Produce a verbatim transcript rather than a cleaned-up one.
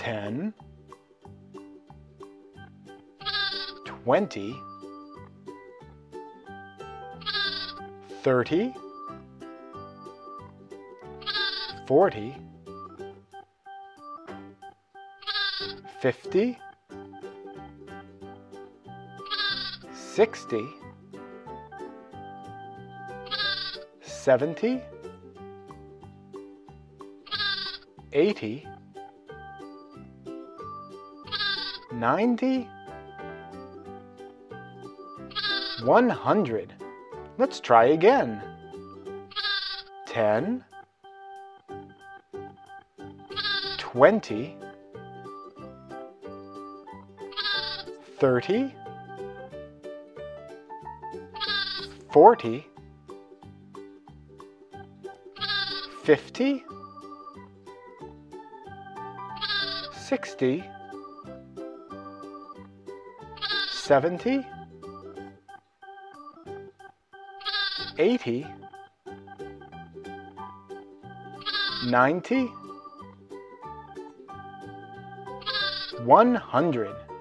ten, twenty, thirty, forty, fifty, sixty, seventy, eighty, ninety, one hundred. Let's try again. ten, twenty, thirty, forty, fifty, sixty, seventy, eighty, ninety, one hundred.